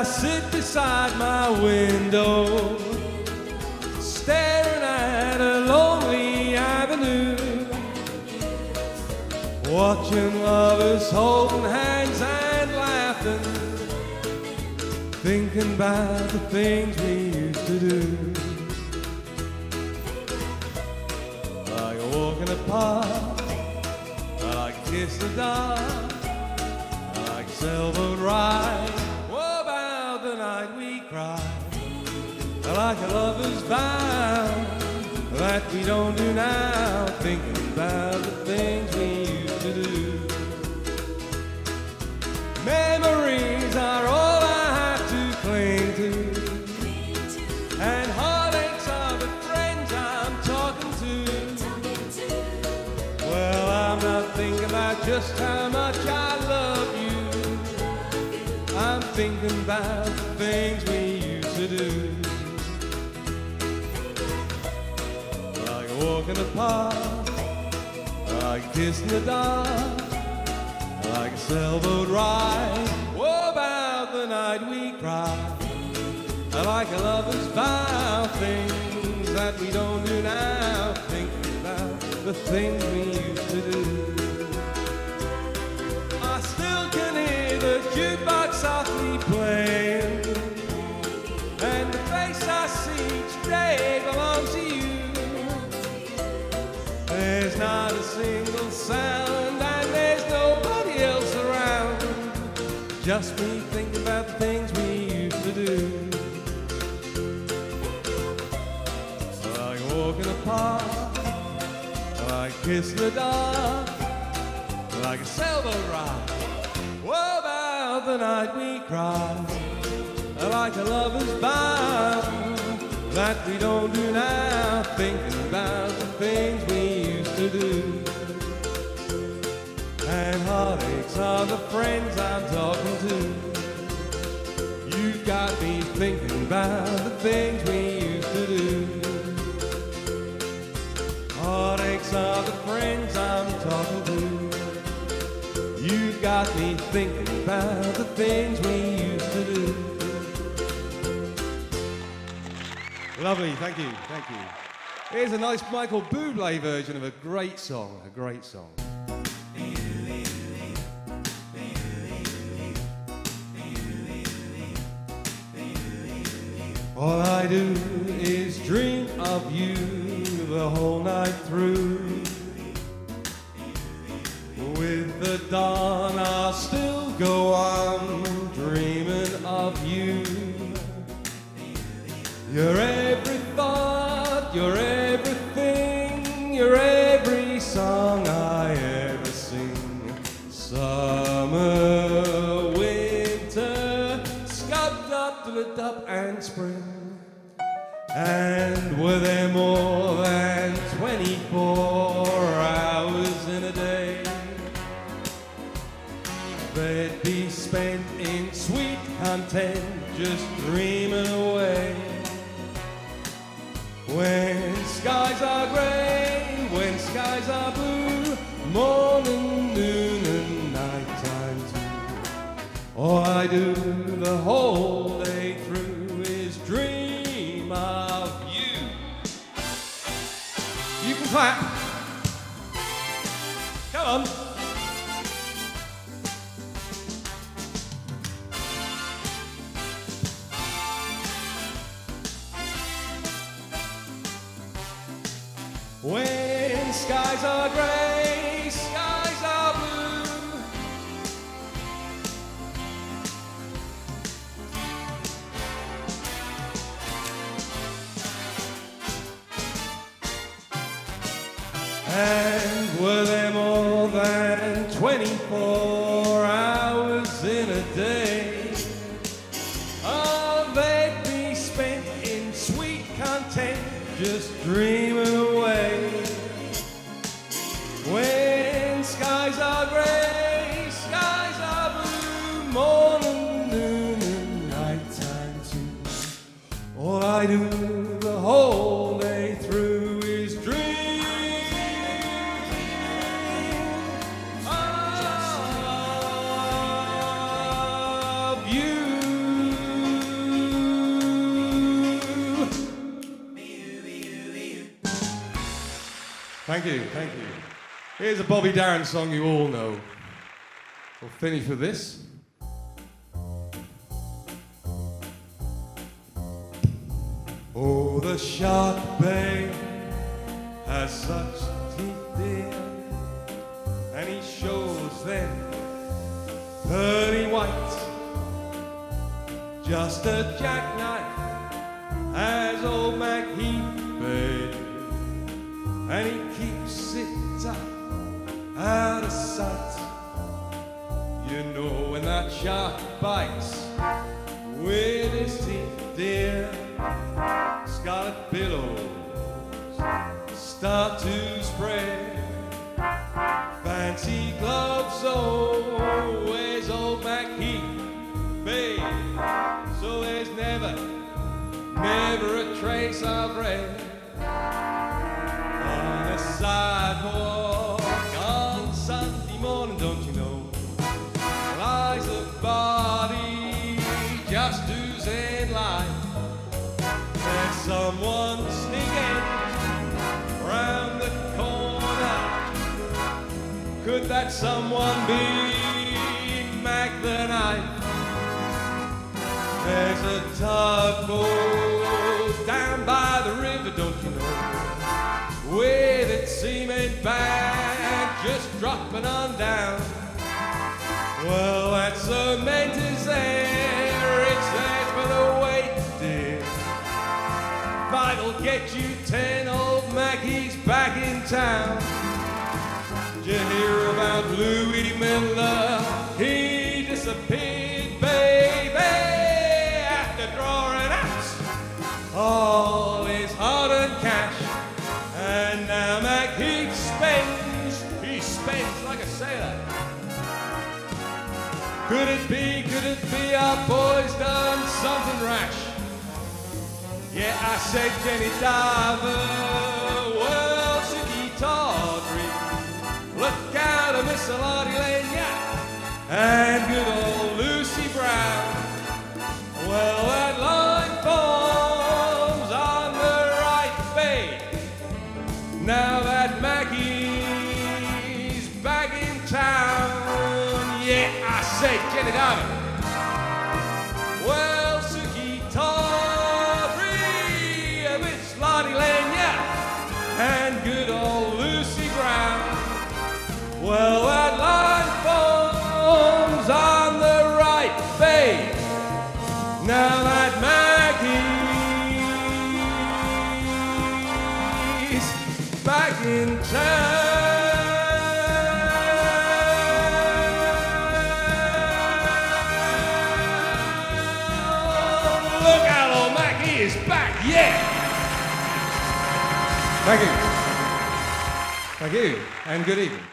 I sit beside my window, staring at a lonely avenue, watching lovers holding hands and laughing, thinking about the things we used to do. Like a walk in the park, like a kiss the dark, like a sailboat ride. What about the night we cried? Like a lover's vow that we don't do now, thinking about the things we used to do. Memories are all I have to cling to, and heartaches are the friends I'm talking to. Well, I'm not thinking about just how much I love you, I'm thinking about the things we used to do. Like a walk in the park, like a kiss in the dark, like a sailboat ride. What about the night we cried? Like a lover's vow, things that we don't do now, thinking about the things we used to do. I still can hear the jukebox softly playing, and the face I see each day belongs to you. There's not a single sound and there's nobody else around, just me thinking about the things we used to do. Like a walk in the park, like a kiss in the dark, like a sailboat ride. What about the night we cried? Like a lover's vow that we don't do now, thinking about the things we used to do. And heartaches are the friends I'm talking to. You've got me thinking about the things we used to do. Heartaches are the friends I'm talking to. You've got me thinking about the things we used to do. Lovely, thank you, thank you. Here's a nice Michael Bublé version of a great song, a great song. All I do is dream of you the whole night through. With the dawn I'll still go on dreaming of you. You're every thought, you're everything, you're every song I ever sing. Summer, winter, scud-dub, and spring. And were there more than 24 hours in a day, they'd be spent in sweet content, just dreaming away. When skies are grey, when skies are blue, morning, noon and nighttime too. All I do the whole day through is dream of you. You can clap. Come on. When skies are grey, skies are blue, and were there more than 24 hours in a day, oh, they'd be spent in sweet content, just dreaming away. When skies are grey, skies are blue, morning, noon and nighttime too. All I do the whole day through is dream of you. Thank you, thank you. Here's a Bobby Darin song you all know. We'll finish with this. Oh, the shark bay has such teeth, dear, and he shows them pearly white. Just a jackknife as old Mac Heath Bay, and he keeps it up out of sight. You know when that shark bites with his teeth, dear, scarlet billows start to spread. Fancy gloves, oh, where's old Mac Heath Bay? So there's never a trace of red. On the sidewalk on Sunday morning, don't you know, lies a body just oozing life. There's someone sneaking round the corner. Could that someone be Mac the Knife? There's a tugboat down by the river, don't you know, with its cement bag just dropping on down. Well, that cement is there, it's there for the weight, dear. That'll get you 10 old Mackies back in town. Did you hear about Louis Miller? He disappeared, baby, after drawing out all his hard-earned cash. And now Mac Heath spends like a sailor. Could it be our boy's done something rash? Yeah, I said Jenny Diver, well, Suki Tawdry, look out of Miss Lottie Lenya, and good old Lucy Brown. Well, that line forms on the right bay. Now that Mackie's back in town. Yeah, I say Jenny Diver. Well, Suki Tawdry, Miss Lottie Lenya, and good old Lucy Brown. Well, that line forms on the right bay. Now that Mackie's back in town. Look out, old Mackie is back, yeah! Thank you. Thank you, and good evening.